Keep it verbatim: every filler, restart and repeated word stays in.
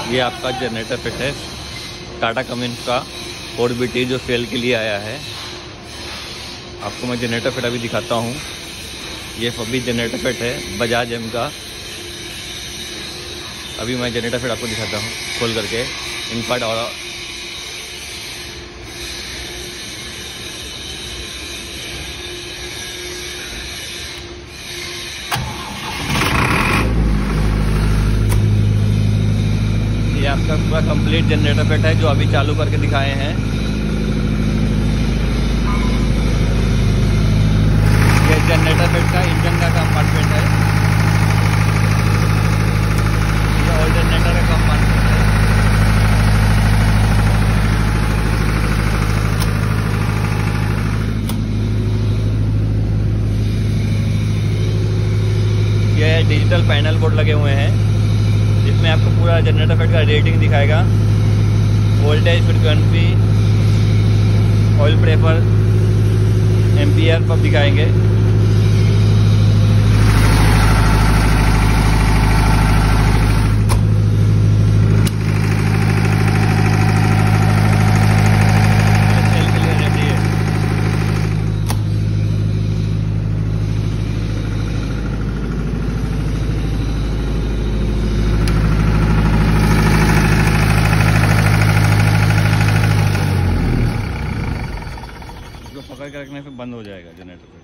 ये आपका generator fit है टाटा कमिंस का फोर बी टी जो सेल के लिए आया है। आपको मैं जनरेटर फिट अभी दिखाता हूँ। ये अभी जनरेटर फिट है बजाज एम का। अभी मैं जनरेटर फिट आपको दिखाता हूँ खोल करके इनपार्ट। और ये आपका पूरा कंप्लीट जनरेटर फिट है जो अभी चालू करके दिखाए हैं। ये जनरेटर फिट का इंजन का कंपार्टमेंट है। ये ऑल्टरनेटर का कंपार्टमेंट है। ये डिजिटल पैनल बोर्ड लगे हुए हैं जिसमें आपको पूरा जनरेटर फिट का रेटिंग दिखाएगा। Voltage, frequency, oil pressure, ampere पर दिखाएंगे। सेल के लिए रेडी है। पकड़ के रखने पे बंद हो जाएगा जनरेटर।